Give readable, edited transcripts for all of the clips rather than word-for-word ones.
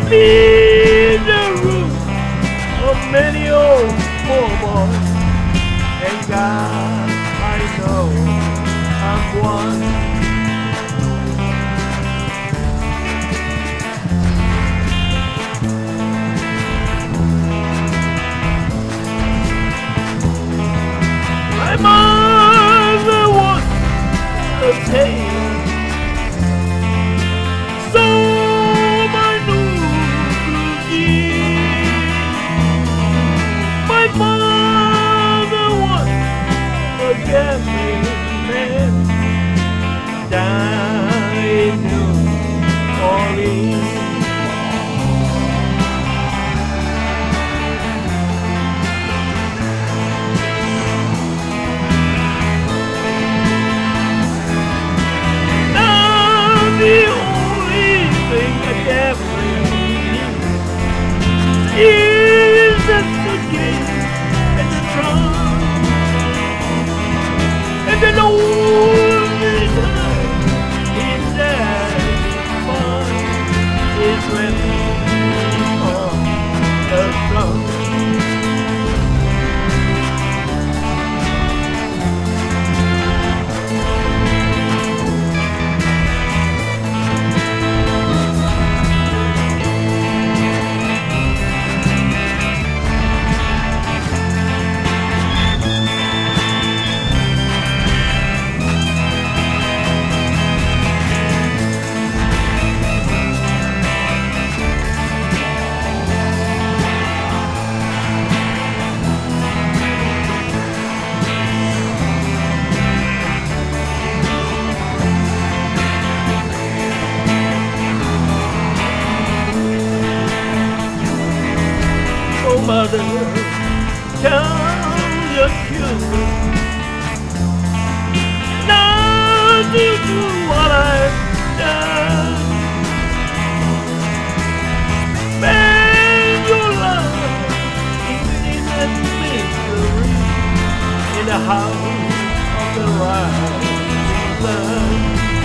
be the root of many old poor boys. And God, I know I'm one. My mother was a tale, so my new blue jeans. My father was a gambling man down in New Orleans. The only thing I ever need is the suitcase and the trunk, and then only time he's having fun is when he's on the trunk. Mother, tell your children not to do what I've done. Spend your life in that misery in the house of the rising sun.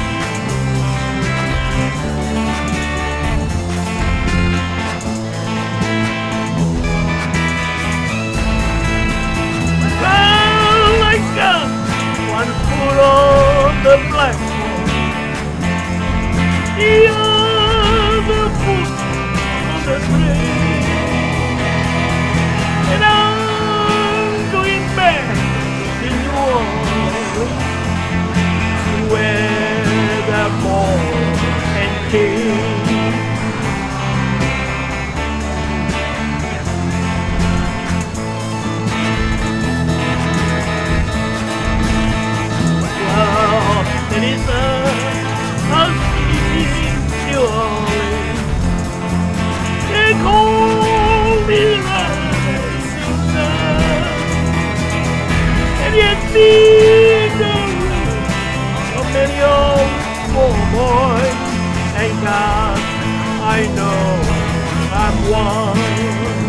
One foot on the blackboard, the other foot on the train, and I'm going back to New Orleans to where the ball and king. It is a house in New Orleans. They call me the rising sun, and yet be the root of many old poor boys. Thank God I know I'm one.